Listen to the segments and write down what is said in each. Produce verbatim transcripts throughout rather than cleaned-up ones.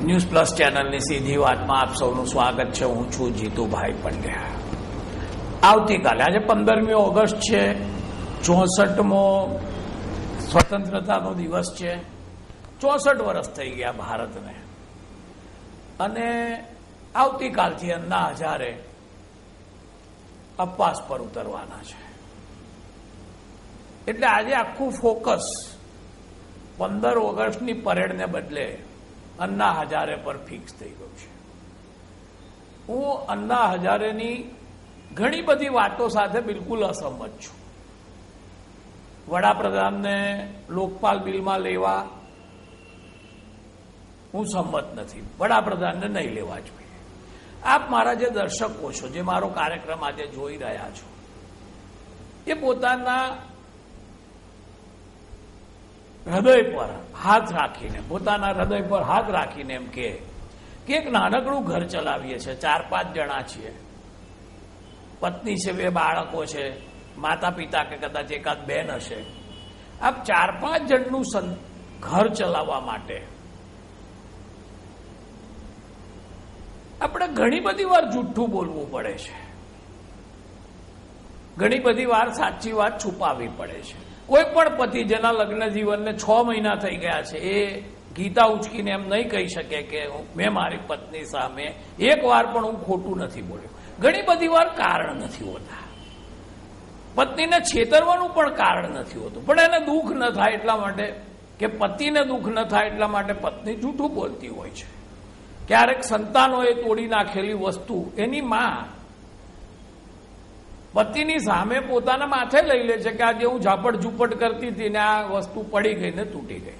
News plus ચેનલની સીધી વાતમાં આપ સૌનું સ્વાગત છે. હું છું જીતુભાઈ પંડ્યા. આવતીકાલે આજે પંદરમી ઓગસ્ટ છે, ચોસઠમો સ્વતંત્રતાનો દિવસ છે. ચોસઠ વર્ષ થઈ ગયા ભારતને, અને આવતીકાલથી અન્ના હજારે અપવાસ પર ઉતરવાના છે. એટલે આજે આખું ફોકસ પંદર ઓગસ્ટની પરેડને બદલે અન્ના હજારે પર ફિક્સ થઈ ગયું છે. હું અન્ના હજારેની ઘણી બધી વાતો સાથે બિલકુલ અસંમત છું. વડાપ્રધાનને લોકપાલ બિલમાં લેવા હું સંમત નથી. વડાપ્રધાનને નહીં લેવા જોઈએ. આપ મારા જે દર્શકો છો, જે મારો કાર્યક્રમ આજે જોઈ રહ્યા છો, એ પોતાના હૃદય પર હાથ રાખીને પોતાના હૃદય પર હાથ રાખીને એમ કે એક નાનકડું ઘર ચલાવીએ છીએ, ચાર પાંચ જણા છીએ, પત્ની છે, બે બાળકો છે, માતા પિતા કે કદાચ એકાદ બેન હશે. આપ ચાર પાંચ જણનું ઘર ચલાવવા માટે આપણે ઘણી બધી વાર જુઠ્ઠું બોલવું પડે છે, ઘણી બધી વાર સાચી વાત છુપાવવી પડે છે. કોઈ પણ પતિ જેના લગ્ન જીવનને છ મહિના થઈ ગયા છે, એ ગીતા ઉચકીને એમ નહીં કહી શકે કે મેં મારી પત્ની સામે એક વાર પણ હું ખોટું નથી બોલ્યો. ઘણી બધી વાર કારણ નથી હોતા. પત્નીને છેતરવાનું પણ કારણ નથી હોતું, પણ એને દુઃખ ન થાય એટલા માટે, કે પતિને દુઃખ ન થાય એટલા માટે પત્ની જૂઠું બોલતી હોય છે. ક્યારેક સંતાનોએ તોડી નાખેલી વસ્તુ એની માં પતિની સામે પોતાના માથે લઈ લે છે કે આજે હું ઝાપટ ઝૂપટ કરતી હતી ને આ વસ્તુ પડી ગઈ ને તૂટી ગઈ.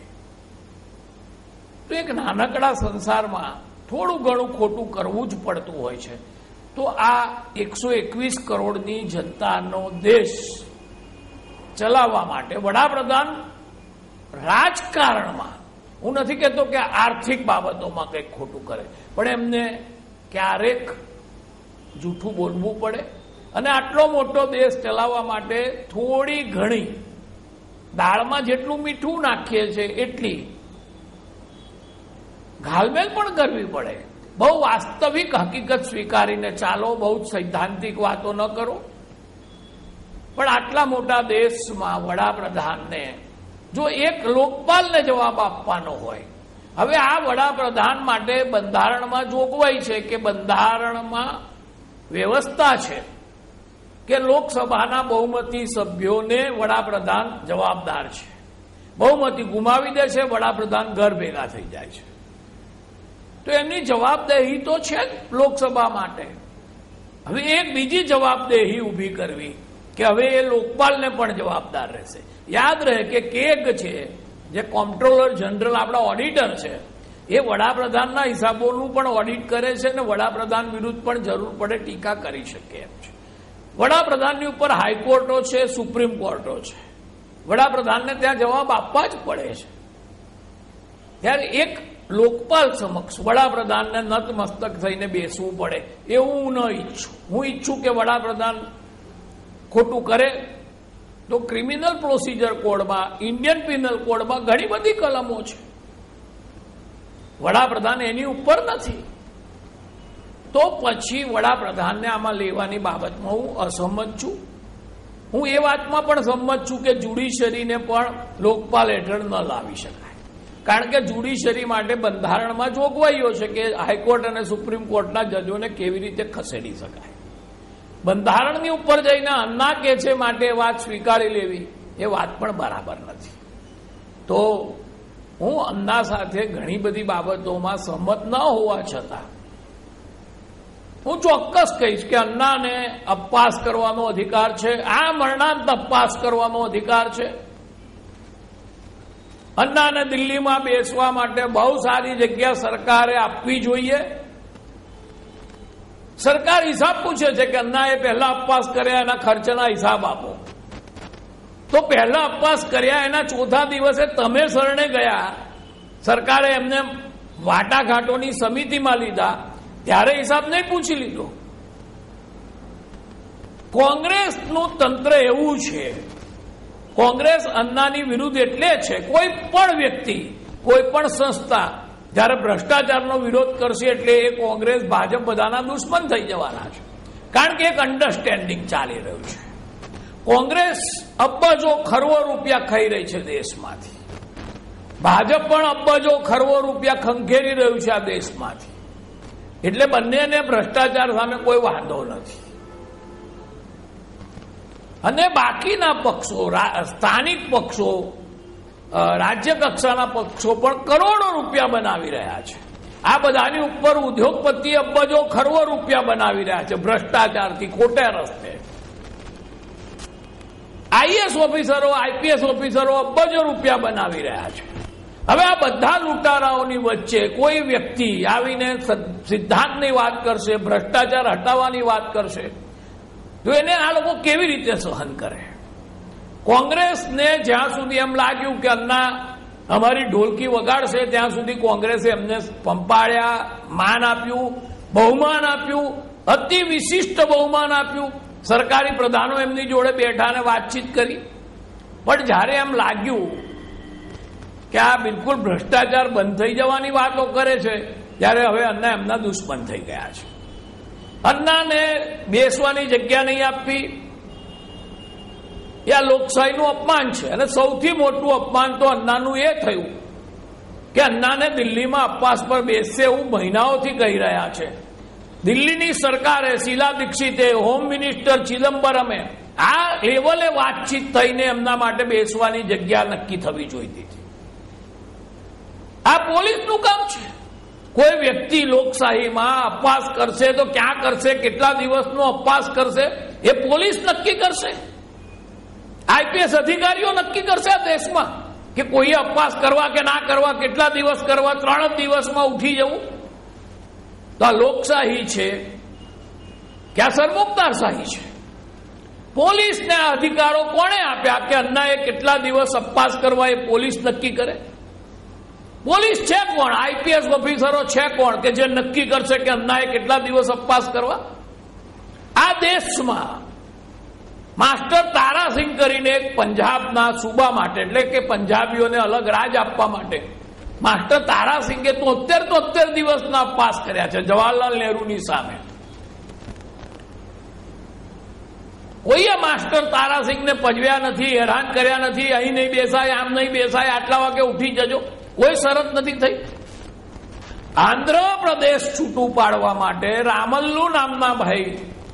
તો એક નાનકડા સંસારમાં થોડું ઘણું ખોટું કરવું જ પડતું હોય છે. તો આ એકસો એકવીસ કરોડની જનતાનો દેશ ચલાવવા માટે વડાપ્રધાન રાજકારણમાં, હું નથી કહેતો કે આર્થિક બાબતોમાં કંઈક ખોટું કરે, પણ એમને ક્યારેક જૂઠું બોલવું પડે. અને આટલો મોટો દેશ ચલાવવા માટે થોડી ઘણી દાળમાં જેટલું મીઠું નાખીએ છીએ એટલી ઘાલમેલ પણ કરવી પડે. બહુ વાસ્તવિક હકીકત સ્વીકારીને ચાલો, બહુ જ સૈદ્ધાંતિક વાતો ન કરો. પણ આટલા મોટા દેશમાં વડાપ્રધાનને જો એક લોકપાલને જવાબ આપવાનો હોય, હવે આ વડાપ્રધાન માટે બંધારણમાં જોગવાઈ છે કે બંધારણમાં વ્યવસ્થા છે કે લોકસભાના બહુમતી સભ્યોને વડાપ્રધાન જવાબદાર છે. બહુમતી ગુમાવી દે છે, વડાપ્રધાન ઘર ભેગા થઈ જાય છે. તો એમની જવાબદેહી તો છે જ લોકસભા માટે. હવે એક બીજી જવાબદેહી ઊભી કરવી કે હવે એ લોકપાલને પણ જવાબદાર રહેશે. યાદ રહે કે કેગ છે, જે કોમ્પ્ટ્રોલર જનરલ આપણા ઓડિટર છે, એ વડાપ્રધાનના હિસાબોનું પણ ઓડિટ કરે છે અને વડાપ્રધાન વિરુદ્ધ પણ જરૂર પડે ટીકા કરી શકે એમ છે. વડાપ્રધાનની ઉપર હાઈકોર્ટો છે, સુપ્રીમ કોર્ટો છે. વડાપ્રધાનને ત્યાં જવાબ આપવા જ પડે છે. ત્યારે એક લોકપાલ સમક્ષ વડાપ્રધાનને નતમસ્તક થઈને બેસવું પડે એવું હું ન ઈચ્છું. હું ઈચ્છું કે વડાપ્રધાન ખોટું કરે તો ક્રિમિનલ પ્રોસિજર કોડમાં, ઇન્ડિયન પિનલ કોડમાં ઘણી બધી કલમો છે. વડાપ્રધાન એની ઉપર નથી. તો પછી વડાપ્રધાનને આમાં લેવાની બાબતમાં હું અસંમત છું. હું એ વાતમાં પણ સંમત છું કે જ્યુડિશરીને પણ લોકપાલ હેઠળ ન લાવી શકાય, કારણ કે જ્યુડિશરી માટે બંધારણમાં જોગવાઈઓ છે કે હાઈકોર્ટ અને સુપ્રીમ કોર્ટના જજોને કેવી રીતે ખસેડી શકાય. બંધારણની ઉપર જઈને અન્ના કે છે માટે વાત સ્વીકારી લેવી એ વાત પણ બરાબર નથી. તો હું અન્ના સાથે ઘણી બધી બાબતોમાં સંમત ન હોવા છતાં હું ચોક્કસ કહીશ કે અન્નાને અપવાસ કરવાનો અધિકાર છે. આ મરણાંત અપવાસ કરવાનો અધિકાર છે. અન્નાને દિલ્હીમાં બેસવા માટે બહુ સારી જગ્યા સરકારે આપવી જોઈએ. સરકાર હિસાબ પૂછે છે કે અન્નાએ પહેલા અપવાસ કર્યા, એના ખર્ચના હિસાબ આપો. તો પહેલા અપવાસ કર્યા એના ચોથા દિવસે તમે શરણે ગયા, સરકારે એમને વાટાઘાટોની સમિતિમાં લીધા, ત્યારે હિસાબ નહીં પૂછી લીધો. કોંગ્રેસનું તંત્ર એવું છે, કોંગ્રેસ અન્નાની વિરુદ્ધ એટલે છે કોઈ પણ વ્યક્તિ, કોઈ પણ સંસ્થા જ્યારે ભ્રષ્ટાચારનો વિરોધ કરશે એટલે એ કોંગ્રેસ ભાજપ બધાના દુશ્મન થઈ જવાના છે, કારણ કે એક અન્ડરસ્ટેન્ડિંગ ચાલી રહ્યું છે. કોંગ્રેસ અબજો ખરવો રૂપિયા ખાઈ રહી છે દેશમાંથી, ભાજપ પણ અબજો ખરવો રૂપિયા ખંખેરી રહ્યું છે આ દેશમાંથી. એટલે બંનેને ભ્રષ્ટાચાર સામે કોઈ વાંધો નથી. અને બાકીના પક્ષો, સ્થાનિક પક્ષો, રાજ્ય કક્ષાના પક્ષો પણ કરોડો રૂપિયા બનાવી રહ્યા છે. આ બધાની ઉપર ઉદ્યોગપતિ અબજો ખરવો રૂપિયા બનાવી રહ્યા છે ભ્રષ્ટાચારથી, ખોટા રસ્તે. આઈએસ ઓફિસરો, આઈપીએસ ઓફિસરો અબજો રૂપિયા બનાવી રહ્યા છે. હવે આ બધા લૂંટારાઓની વચ્ચે કોઈ વ્યક્તિ આવીને સિદ્ધાંતની વાત કરશે, ભ્રષ્ટાચાર હટાવવાની વાત કરશે, તો એને આ લોકો કેવી રીતે સહન કરે? કોંગ્રેસને જ્યાં સુધી એમ લાગ્યું કે અન્ના અમારી ઢોલકી વગાડશે ત્યાં સુધી કોંગ્રેસે એમને પંપાળ્યા, માન આપ્યું, બહુમાન આપ્યું, અતિ વિશિષ્ટ બહુમાન આપ્યું. સરકારી પ્રધાનો એમની જોડે બેઠા અને વાતચીત કરી. પણ જ્યારે એમ લાગ્યું કે આ બિલકુલ ભ્રષ્ટાચાર બંધ થઈ જવાની વાતો કરે છે, ત્યારે હવે અન્ના એમના દુશ્મન થઈ ગયા છે. અન્નાને બેસવાની જગ્યા નહીં આપવી એ આ લોકશાહીનું અપમાન છે. અને સૌથી મોટું અપમાન તો અન્નાનું એ થયું કે અન્નાને દિલ્હીમાં અપવાસ પર બેસશે એવું મહિનાઓથી કહી રહ્યા છે. દિલ્હીની સરકારે, શીલા દીક્ષિતે, હોમ મિનિસ્ટર ચિદમ્બરમે આ લેવલે વાતચીત થઈને એમના માટે બેસવાની જગ્યા નક્કી થવી જોઈતી હતી. આ પોલીસનું કામ છે. કોઈ વ્યક્તિ લોકશાહીમાં અપવાસ કરશે તો ક્યાં કરશે, કેટલા દિવસનો અપવાસ કરશે, એ પોલીસ નક્કી કરશે. આઈપીએસ અધિકારીઓ નક્કી કરશે આ દેશમાં કે કોઈએ અપવાસ કરવા કે ના કરવા, કેટલા દિવસ કરવા, ત્રણ જ દિવસમાં ઉઠી જવું. તો આ લોકશાહી છે કે આ સરમુખતારશાહી છે? પોલીસને આ અધિકારો કોણે આપ્યા કે અન્નાએ કેટલા દિવસ અપવાસ કરવા એ પોલીસ નક્કી કરે? પોલીસ છે કોણ? આઈપીએસ ઓફિસરો છે કોણ કે જે નક્કી કરશે કે અન્નાએ કેટલા દિવસ અપવાસ કરવા? આ દેશમાં માસ્ટર તારાસિંહ કરીને એક પંજાબના સૂબા માટે, એટલે કે પંજાબીઓને અલગ રાજ આપવા માટે માસ્ટર તારાસિંહે તોતેર તોતેર દિવસના અપવાસ કર્યા છે જવાહરલાલ નહેરુની સામે. કોઈએ માસ્ટર તારાસિંહને પજવ્યા નથી, હેરાન કર્યા નથી. અહીં નહીં બેસાય, આમ નહીં બેસાય, આટલા વાગે ઉઠી જજો, કોઈ શરત નથી થઈ. આંધ્રપ્રદેશ છૂટું પાડવા માટે રામલ્લુ નામના ભાઈ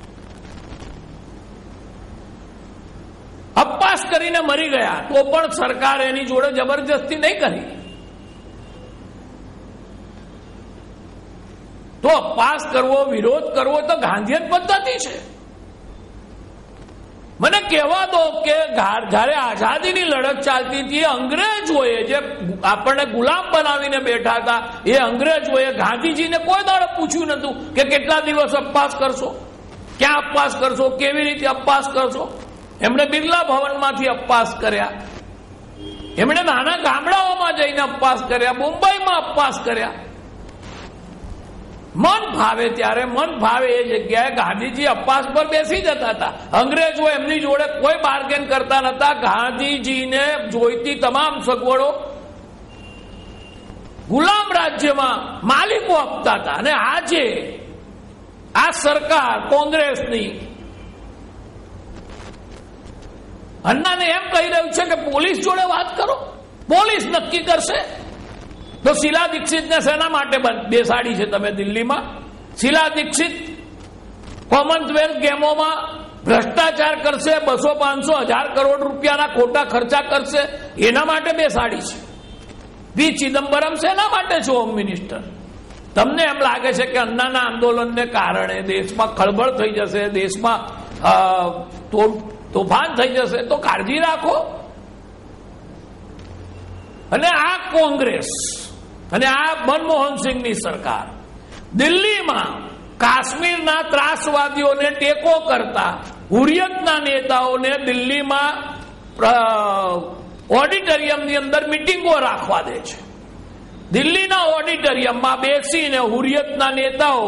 અપવાસ કરીને મરી ગયા, તો પણ સરકાર એની જોડે જબરજસ્તી નહીં કરી. તો અપવાસ કરવો, વિરોધ કરવો તો ગાંધીયન પદ્ધતિ છે. મને કહેવા દો કે જ્યારે આઝાદીની લડત ચાલતી હતી, અંગ્રેજોએ જે આપણને ગુલામ બનાવીને બેઠા હતા, એ અંગ્રેજોએ ગાંધીજીને કોઈ દાડે પૂછ્યું નતું કે કેટલા દિવસ અપવાસ કરશો, ક્યાં અપવાસ કરશો, કેવી રીતે અપવાસ કરશો. એમણે બિરલા ભવનમાંથી અપવાસ કર્યા, એમણે નાના ગામડાઓમાં જઈને અપવાસ કર્યા, મુંબઈમાં અપવાસ કર્યા. મન ભાવે ત્યારે, મન ભાવે એ જગ્યાએ ગાંધીજી અપવાસ પર બેસી જતા હતા. અંગ્રેજો એમની જોડે કોઈ બાર્ગેન કરતા નતા. ગાંધીજીને જોઈતી તમામ સગવડો ગુલામ રાજ્યમાં માલિકો આપતા હતા. અને આજે આ સરકાર કોંગ્રેસની અન્નાને એમ કહી રહ્યું છે કે પોલીસ જોડે વાત કરો, પોલીસ નક્કી કરશે. તો શીલા દીક્ષિતને શેના માટે બેસાડી છે તમે દિલ્હીમાં? શીલા દીક્ષિત કોમનવેલ્થ ગેમોમાં ભ્રષ્ટાચાર કરશે, બસો પાંચસો હજાર કરોડ રૂપિયાના ખોટા ખર્ચા કરશે, એના માટે બેસાડી છે. પી ચિદમ્બરમ શેના માટે છે હોમ મિનિસ્ટર? તમને એમ લાગે છે કે અન્નાના આંદોલનને કારણે દેશમાં ખળબળ થઈ જશે, દેશમાં તોફાન થઈ જશે? તો કાળજી રાખો. અને આ કોંગ્રેસ અને આ મનમોહનસિંહની સરકાર દિલ્હીમાં કાશ્મીરના ત્રાસવાદીઓને ટેકો કરતા હુરિયતના નેતાઓને દિલ્હીમાં ઓડિટોરિયમની અંદર મિટિંગો રાખવા દે છે. દિલ્હીના ઓડિટોરિયમમાં બેસીને હુરિયતના નેતાઓ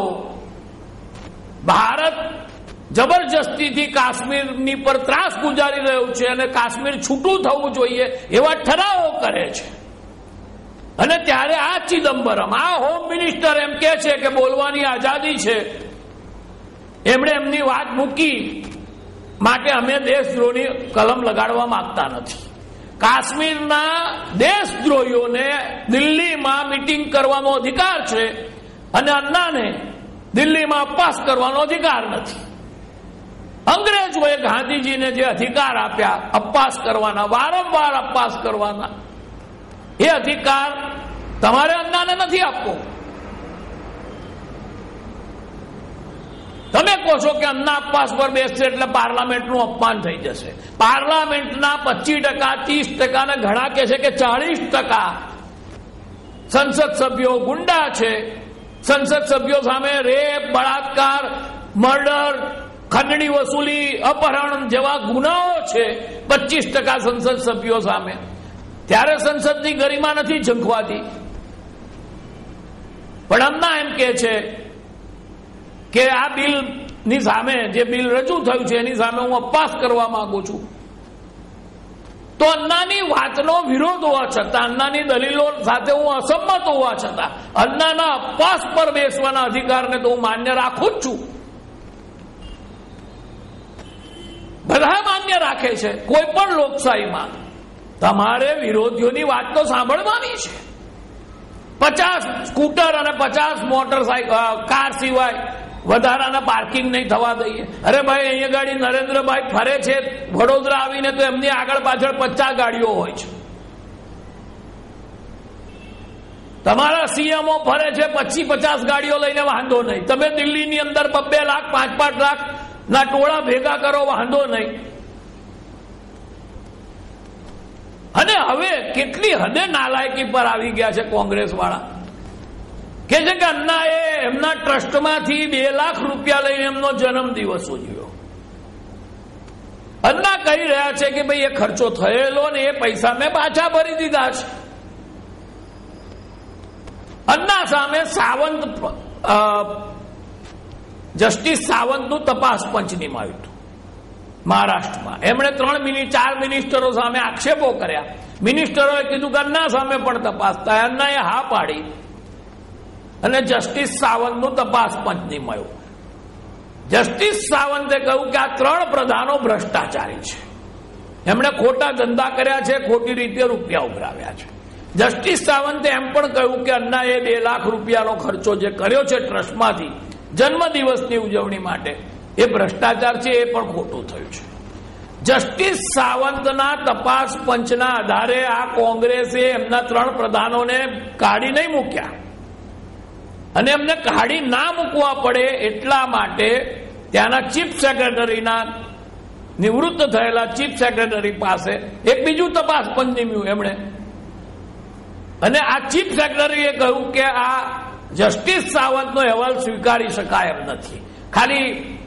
ભારત જબરજસ્તીથી કાશ્મીરની પર ત્રાસ ગુજારી રહ્યું છે અને કાશ્મીર છૂટું થવું જોઈએ એવા ઠરાવો કરે છે. અને ત્યારે આ ચિદમ્બરમ, આ હોમ મિનિસ્ટર એમ કે છે કે બોલવાની આઝાદી છે, એમણે એમની વાત મૂકી માટે અમે દેશદ્રોહની કલમ લગાડવા માંગતા નથી. કાશ્મીરના દેશદ્રોહીઓને દિલ્હીમાં મિટિંગ કરવાનો અધિકાર છે અને અન્નાને દિલ્હીમાં અપવાસ કરવાનો અધિકાર નથી. અંગ્રેજોએ ગાંધીજીને જે અધિકાર આપ્યા અપવાસ કરવાના, વારંવાર અપવાસ કરવાના, એ અધિકાર તમારે અન્નાને નથી આપવો. તમે કહો છો કે અન્ના અપવાસ પર બેસશે એટલે પાર્લામેન્ટનું અપમાન થઈ જશે. પાર્લામેન્ટના પચીસ ટકા ત્રીસ ટકા ને ઘણા કહે છે કે ચાલીસ ટકા સંસદ સભ્યો ગુંડા છે. સંસદ સભ્યો સામે રેપ, બળાત્કાર, મર્ડર, ખંડણી વસૂલી, અપહરણ જેવા ગુનાઓ છે પચીસ ટકા સંસદ સભ્યો સામે. ત્યારે સંસદની ગરિમા નથી ઝંખવાતી. પણ અન્ના એમ કે છે કે આ બિલની સામે, જે બિલ રજૂ થયું છે એની સામે હું અપવાસ કરવા માંગુ છું. તો અન્નાની વાતનો વિરોધ હોવા છતાં, અન્નાની દલીલો સાથે હું અસંમત હોવા છતાં અન્નાના અપવાસ પર બેસવાના અધિકારને તો હું માન્ય રાખું જ છું. બધા માન્ય રાખે છે. કોઈ પણ લોકશાહીમાં તમારે વિરોધીઓની વાત તો સાંભળવાની છે. પચાસ સ્કૂટર અને પચાસ મોટરસાયકલ કાર સિવાય વધારાના પાર્કિંગ નહીં થવા દઈએ. અરે ભાઈ, અહીંયા ગાડી નરેન્દ્રભાઈ ફરે છે વડોદરા આવીને તો એમની આગળ પાછળ પચાસ ગાડીઓ હોય છે. તમારા સીએમઓ ફરે છે પચીસ પચાસ ગાડીઓ લઈને, વાંધો નહીં. તમે દિલ્હીની અંદર બબ્બે લાખ પાંચ પાંચ લાખ ના ટોળા ભેગા કરો, વાંધો નહીં. અને હવે કેટલી હદે નાલાયકી પર આવી ગયા છે કોંગ્રેસ વાળા, કે છે કે અન્નાએ એમના ટ્રસ્ટમાંથી બે લાખ રૂપિયા લઈને એમનો જન્મ દિવસ ઉજવ્યો. અન્ના કહી રહ્યા છે કે ભાઈ એ ખર્ચો થયેલો ને એ પૈસા મેં પાછા ભરી દીધા છે. અન્ના સામે સાવંત, જસ્ટિસ સાવંતનું તપાસ પંચ નિમાયું હતું મહારાષ્ટ્રમાં. એમણે ત્રણ મિનિટ ચાર મિનિસ્ટરો સામે આક્ષેપો કર્યા. મિનિસ્ટરોએ કીધું કે અન્ના સામે પણ તપાસ થાય. અન્નાએ હા પાડી અને જસ્ટિસ સાવંતનું તપાસ પંચ નિમાયું. જસ્ટિસ સાવંતે કહ્યું કે આ ત્રણ પ્રધાનો ભ્રષ્ટાચારી છે, એમણે ખોટા ધંધા કર્યા છે, ખોટી રીતે રૂપિયા ઉઘરાવ્યા છે. જસ્ટિસ સાવંતે એમ પણ કહ્યું કે અન્નાએ બે લાખ રૂપિયાનો ખર્ચો જે કર્યો છે ટ્રસ્ટમાંથી જન્મદિવસની ઉજવણી માટે, એ ભ્રષ્ટાચાર છે, એ પણ ખોટું થયું છે. જસ્ટિસ સાવંતના તપાસ પંચના આધારે આ કોંગ્રેસે એમના ત્રણ પ્રધાનોને કાઢી નહીં મૂક્યા, અને એમને કાઢી ના મૂકવા પડે એટલા માટે ત્યાંના ચીફ સેક્રેટરીના, નિવૃત્ત થયેલા ચીફ સેક્રેટરી પાસે એક બીજું તપાસ પંચ નિમ્યું એમણે. અને આ ચીફ સેક્રેટરીએ કહ્યું કે આ જસ્ટિસ સાવંતનો અહેવાલ સ્વીકારી શકાય એમ નથી, ખાલી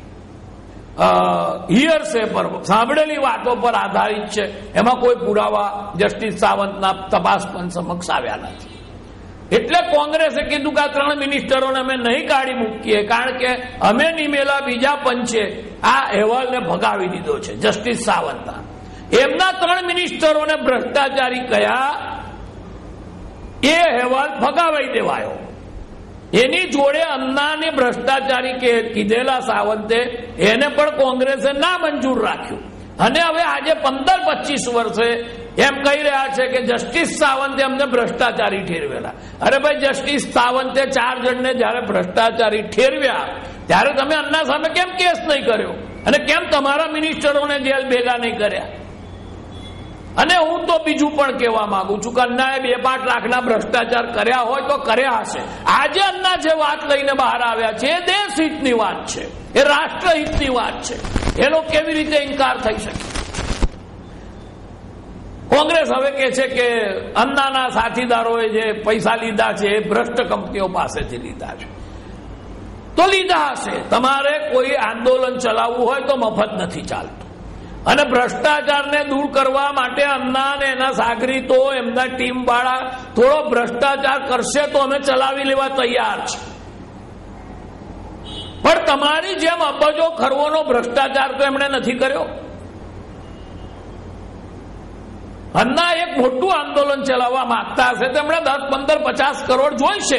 હિયરસે પર, સાંભળેલી વાતો પર આધારિત છે, એમાં કોઈ પુરાવા જસ્ટિસ સાવંતના તપાસ પંચ સમક્ષ આવ્યા નથી. એટલે કોંગ્રેસે કીધું કે આ ત્રણ મિનિસ્ટરોને અમે નહીં કાઢી મૂકીએ, કારણ કે અમે નિમેલા બીજા પંચે આ અહેવાલને ભગાવી દીધો છે જસ્ટિસ સાવંતના. એમના ત્રણ મિનિસ્ટરોને ભ્રષ્ટાચારી કયા, એ અહેવાલ ભગાવી દેવાયો. એની જોડે અન્નાને ભ્રષ્ટાચારી કે કીધેલા સાવંતે, એને પણ કોંગ્રેસે ના મંજૂર રાખ્યું. અને હવે આજે પંદર પચીસ વર્ષે એમ કહી રહ્યા છે કે જસ્ટિસ સાવંતે અમને ભ્રષ્ટાચારી ઠેરવેલા. અરે ભાઈ, જસ્ટિસ સાવંતે ચાર જણને જયારે ભ્રષ્ટાચારી ઠેરવ્યા ત્યારે તમે અન્ના સામે કેમ કેસ નહીં કર્યો, અને કેમ તમારા મિનિસ્ટરોને જેલ ભેગા નહીં કર્યા? અને હું તો બીજું પણ કહેવા માંગુ છું કે અન્નાએ બે પાંચ લાખના ભ્રષ્ટાચાર કર્યા હોય તો કર્યા હશે. આજે અન્ના જે વાત લઈને બહાર આવ્યા છે એ દેશહિતની વાત છે, એ રાષ્ટ્રહિતની વાત છે. એનો કેવી રીતે ઇનકાર થઈ શકે? કોંગ્રેસ હવે કે છે કે અન્નાના સાથીદારોએ જે પૈસા લીધા છે એ ભ્રષ્ટ કંપનીઓ પાસેથી લીધા છે. તો લીધા હશે. તમારે કોઈ આંદોલન ચલાવવું હોય તો મફત નથી ચાલતું. અને ભ્રષ્ટાચારને દૂર કરવા માટે અન્ના અને એના સાગરીતો, એમના ટીમ વાળા થોડો ભ્રષ્ટાચાર કરશે તો અમે ચલાવી લેવા તૈયાર છે. પણ તમારી જેમ અબજો ખરવોનો ભ્રષ્ટાચાર તો એમણે નથી કર્યો. અન્ના એક મોટું આંદોલન ચલાવવા માંગતા હશે તેમણે દસ પંદર પચાસ કરોડ જોઈશે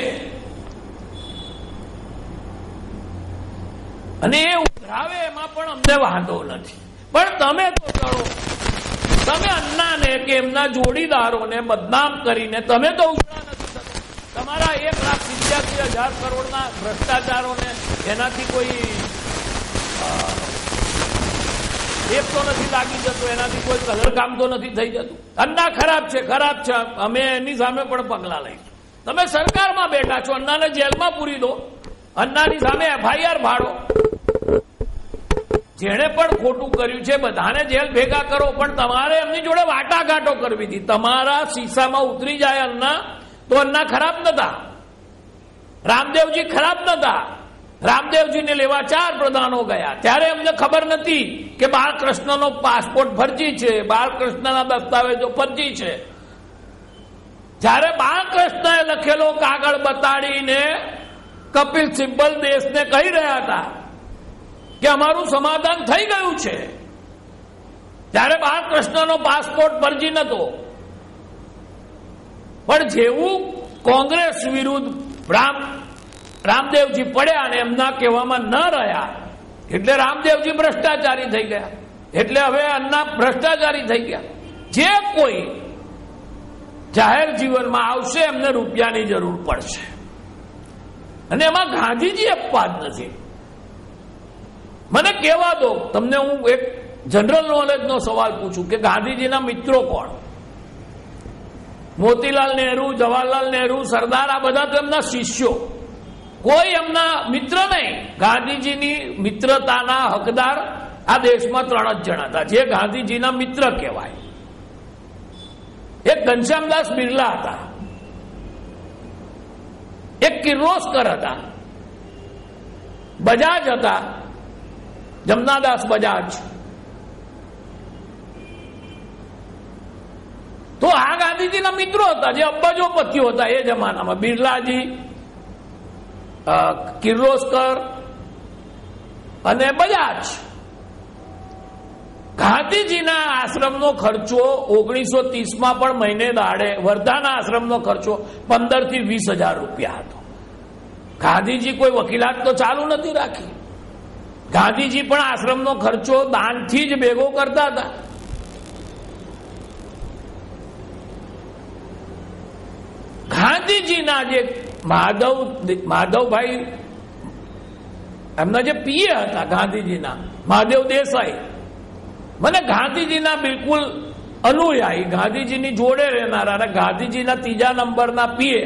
અને એ ઉઘરાવે એમાં પણ અમને વાંધો નથી, પણ તમે તો કરો, તમે અન્નાને કે એમના જોડીદારોને બદનામ કરીને તમે તો ઉઘરા નથી થતા. તમારા એક લાખ સિત્યાસી હજાર કરોડના ભ્રષ્ટાચારોને એનાથી કોઈ એક તો નથી લાગી જતો, એનાથી કોઈ કલર કામ તો નથી થઈ જતું. અન્ના ખરાબ છે, ખરાબ છે, અમે એની સામે પણ પગલા લઈશું. તમે સરકારમાં બેઠા છો, અન્નાને જેલમાં પૂરી દો, અન્નાની સામે એફઆઈઆર ફાડો, જેણે પણ ખોટું કર્યું છે બધાને જેલ ભેગા કરો, પણ તમારે એમની જોડે વાટાઘાટો કરવી હતી. તમારા શીશામાં ઉતરી જાય અન્ના તો અન્ના ખરાબ નતા, રામદેવજી ખરાબ નતા. રામદેવજીને લેવા ચાર પ્રધાનો ગયા ત્યારે એમને ખબર નથી કે બાળકૃષ્ણનો પાસપોર્ટ ફરજી છે, બાળકૃષ્ણના દસ્તાવેજો ફરજી છે. જ્યારે બાળકૃષ્ણએ લખેલો કાગળ બતાડીને કપિલ સિબ્બલ દેશને કહી રહ્યા હતા કે અમારું સમાધાન થઈ ગયું છે, ત્યારે બાળકૃષ્ણનો પાસપોર્ટ ફરજી નતો. પણ જેવું કોંગ્રેસ વિરુદ્ધ રામ રામદેવજી પડ્યા અને એમના કહેવામાં ન રહ્યા એટલે રામદેવજી ભ્રષ્ટાચારી થઈ ગયા, એટલે હવે અન્ના ભ્રષ્ટાચારી થઈ ગયા. જે કોઈ જાહેર જીવનમાં આવશે એમને રૂપિયાની જરૂર પડશે અને એમાં ગાંધીજી અપવાદ નથી. મને કહેવા દો, તમને હું એક જનરલ નોલેજનો સવાલ પૂછું કે ગાંધીજીના મિત્રો કોણ? મોતીલાલ નહેરુ, જવાહરલાલ નહેરુ, સરદાર, આ બધા તો એમના શિષ્યો, કોઈ એમના મિત્ર નહીં. ગાંધીજીની મિત્રતાના હકદાર આ દેશમાં ત્રણ જ જણા હતા જે ગાંધીજીના મિત્ર કહેવાય. એક ઘનશ્યામદાસ બિરલા હતા, એક કિર્લોસ્કર હતા, બજાજ હતા, જમનાદાસ બજાજ. તો આ ગાંધીજીના મિત્રો હતા જે અબજોપતિઓ હતા એ જમાનામાં. બિરલાજી, કિર્લોસ્કર અને બજાજ. ગાંધીજીના આશ્રમનો ખર્ચો ઓગણીસો ત્રીસ માં પણ મહિને દાડે વર્ધાના આશ્રમનો ખર્ચો પંદર થી વીસ હજાર રૂપિયા હતો. ગાંધીજી કોઈ વકીલાત તો ચાલુ નથી રાખી. ગાંધીજી પણ આશ્રમનો ખર્ચો દાનથી જ ભેગો કરતા હતા. ગાંધીજીના જે માધવ માધવભાઈ એમના જે પીએ હતા ગાંધીજીના, મહાદેવ દેસાઈ, મને ગાંધીજીના બિલકુલ અનુયાયી, ગાંધીજીની જોડે રહેનારા અને ગાંધીજીના ત્રીજા નંબરના પીએ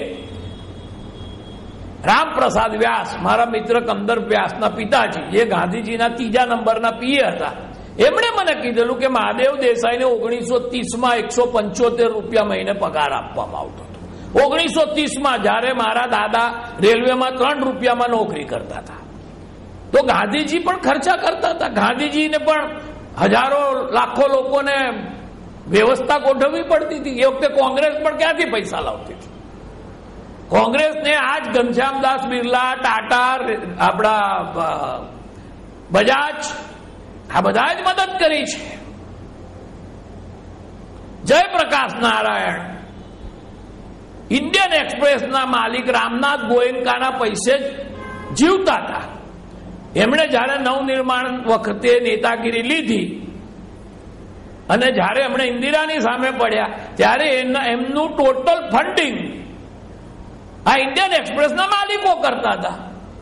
રામપ્રસાદ વ્યાસ, મારા મિત્ર કંદર વ્યાસના પિતાજી, જે ગાંધીજીના ત્રીજા નંબરના પીએ હતા, એમણે મને કીધેલું કે મહાદેવ દેસાઈને ઓગણીસો ત્રીસ માં એકસો પંચોતેર રૂપિયા મહિને પગાર આપવામાં આવતો હતો. ઓગણીસો ત્રીસ માં જયારે મારા દાદા રેલવેમાં ત્રણ રૂપિયામાં નોકરી કરતા હતા. તો ગાંધીજી પણ ખર્ચા કરતા હતા. ગાંધીજીને પણ હજારો લાખો લોકોને વ્યવસ્થા ગોઠવવી પડતી હતી. એ વખતે કોંગ્રેસ પણ ક્યાંથી પૈસા લાવતી હતી? કોંગ્રેસને આજ ઘનશ્યામદાસ બિરલા, ટાટા, આપણા બજાજ, આ બધા જ મદદ કરી છે. જયપ્રકાશ નારાયણ ઇન્ડિયન એક્સપ્રેસના માલિક રામનાથ ગોયંકાના પૈસે જ જીવતા હતા. એમણે જયારે નવનિર્માણ વખતે નેતાગીરી લીધી અને જયારે એમણે ઇન્દિરાની સામે પડ્યા ત્યારે એમનું ટોટલ ફંડિંગ આ ઇન્ડિયન એક્સપ્રેસના માલિકો કરતા હતા.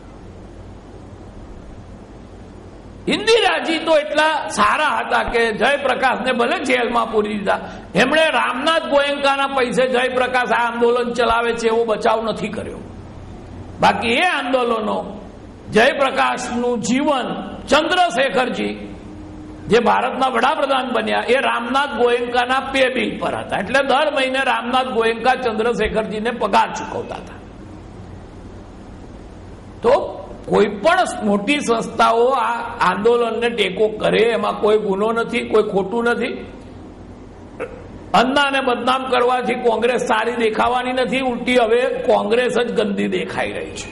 ઇન્દિરાજી તો એટલા સારા હતા કે જયપ્રકાશને ભલે જેલમાં પૂરી દીધા, એમણે રામનાથ ગોયંકાના પૈસે જયપ્રકાશ આ આંદોલન ચલાવે છે એવો બચાવ નથી કર્યો. બાકી એ આંદોલનો, જયપ્રકાશનું જીવન, ચંદ્રશેખરજી જે ભારતના વડાપ્રધાન બન્યા એ રામનાથ ગોયંકાના પે બિલ પર હતા. એટલે દર મહિને રામનાથ ગોયંકા ચંદ્રશેખરજીને પગાર ચૂકવતા હતા. તો કોઈ પણ મોટી સંસ્થાઓ આ આંદોલનને ટેકો કરે એમાં કોઈ ગુનો નથી, કોઈ ખોટું નથી. અન્નાને બદનામ કરવાથી કોંગ્રેસ સારી દેખાવાની નથી, ઉલટી હવે કોંગ્રેસ જ ગંદી દેખાઈ રહી છે.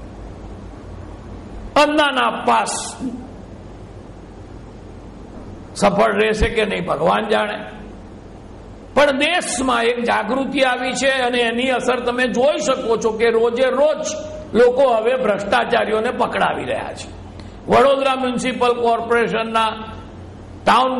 અન્નાના પાસ સફળ રહેશે કે નહીં ભગવાન જાણે, પણ દેશમાં એક જાગૃતિ આવી છે અને એની અસર તમે જોઈ શકો છો કે રોજે રોજ લોકો હવે ભ્રષ્ટાચારીઓને પકડાવી રહ્યા છે. વડોદરા મ્યુનિસિપલ કોર્પોરેશનના town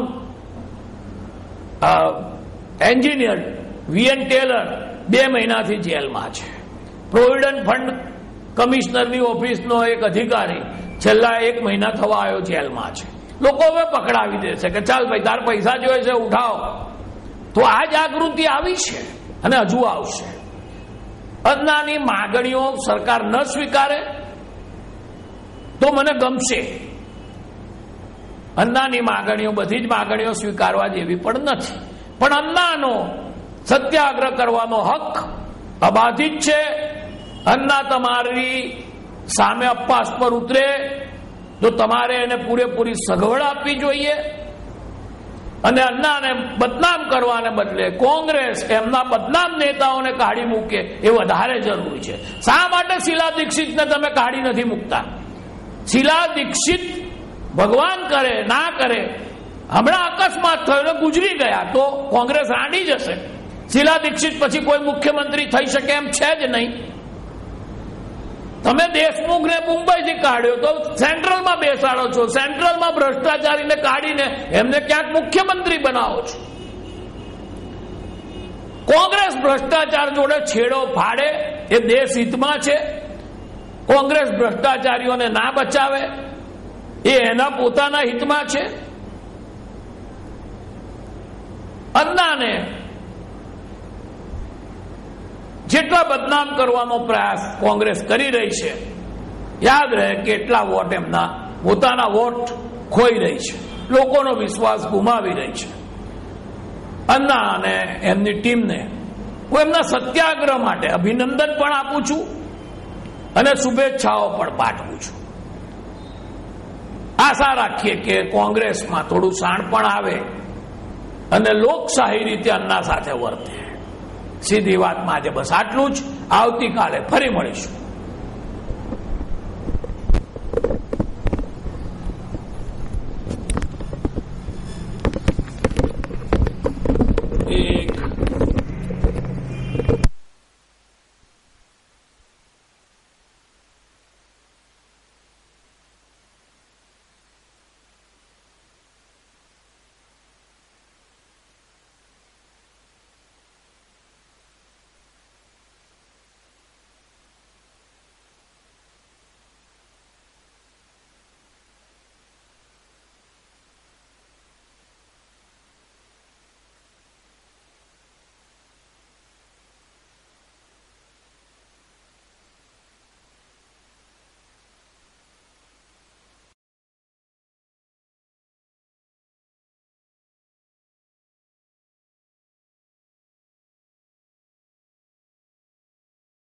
engineer V N Tailor બે મહિનાથી જેલમાં છે. પ્રોવિડન્ટ ફંડ કમિશનરની ઓફિસનો એક અધિકારી છેલ્લા એક મહિના થવા આવ્યો જેલમાં છે. લોકો હવે પકડાવી દેશે કે ચાલ ભાઈ તાર પૈસા જોઈએ છે ઉઠાવો. તો આ જાગૃતિ આવી છે અને હજુ આવશે. અન્નાની માગણીઓ સરકાર ન સ્વીકારે તો મને ગમશે. અન્નાની માગણીઓ બધી જ માગણીઓ સ્વીકારવા જેવી પણ નથી, પણ અન્નાનો સત્યાગ્રહ કરવાનો હક અબાધિત છે. અન્ના તમારી સામે અપવાસ પર ઉતરે તો તમારે એને પૂરેપૂરી સગવડ આપવી જોઈએ. અને અન્નાને બદનામ કરવાને બદલે કોંગ્રેસ એમના બદનામ નેતાઓને કાઢી મૂકે એ વધારે જરૂરી છે. શા માટે શીલા દીક્ષિતને તમે કાઢી નથી મૂકતા? શીલા દીક્ષિત ભગવાન કરે ના કરે, હમણાં અકસ્માત થયો ને ગુજરી ગયા તો કોંગ્રેસ રાંડી જશે. શીલા દીક્ષિત પછી કોઈ મુખ્યમંત્રી થઈ શકે એમ છે જ નહીં. તમે દેશમુખને મુંબઈથી કાઢ્યો તો સેન્ટ્રલમાં બેસાડો છો, સેન્ટ્રલમાં ભ્રષ્ટાચારીને કાઢીને એમને ક્યાંક મુખ્યમંત્રી બનાવો છો. કોંગ્રેસ ભ્રષ્ટાચાર જોડે છેડો ફાડે એ દેશ હિતમાં છે. કોંગ્રેસ ભ્રષ્ટાચારીઓને ના બચાવે એ એના પોતાના હિતમાં છે. અન્નાને જેટલા બદનામ કરવાનો પ્રયાસ કોંગ્રેસ કરી રહી છે, યાદ રહે કે એટલા વોટ એમના પોતાના વોટ ખોઈ રહી છે, લોકોનો વિશ્વાસ ગુમાવી રહી છે. અન્ના અને એમની ટીમને હું એમના સત્યાગ્રહ માટે અભિનંદન પણ આપું છું અને શુભેચ્છાઓ પણ પાઠવું છું. આશા રાખીએ કે કોંગ્રેસમાં થોડું શાણપણ આવે અને લોકશાહી રીતે અન્ના સાથે વર્તે. સીધી વાતમાં આજે બસ આટલું જ. આવતીકાલે ફરી મળીશું.